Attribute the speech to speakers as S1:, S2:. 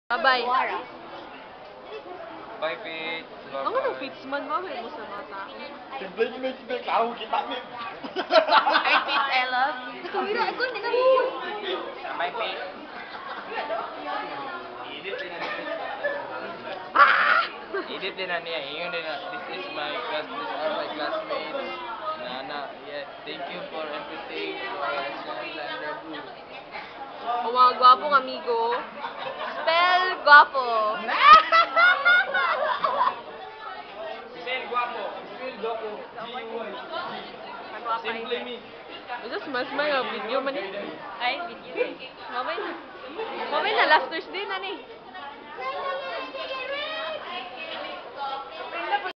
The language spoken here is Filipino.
S1: Bye-bye.
S2: Bye, Pete.
S1: Ang ano, Fitz man, bakit mo sa mga tao?
S3: Simple, klaro kita, Min.
S1: Ay, Fitz, I love you. Nakawira ako, hindi na video.
S2: Bye, Pete. Edit din na niya. Ingon din na, this is my class, these are my classmates. Yeah, thank you for everything.
S1: O mga gwapong amigo. Spell gwapo.
S2: Spell guapo. Spell guapo. G-Y. Simply me.
S1: Just mas may video man eh. Ay, video. Mamay na. Mamay na, last Thursday na ni.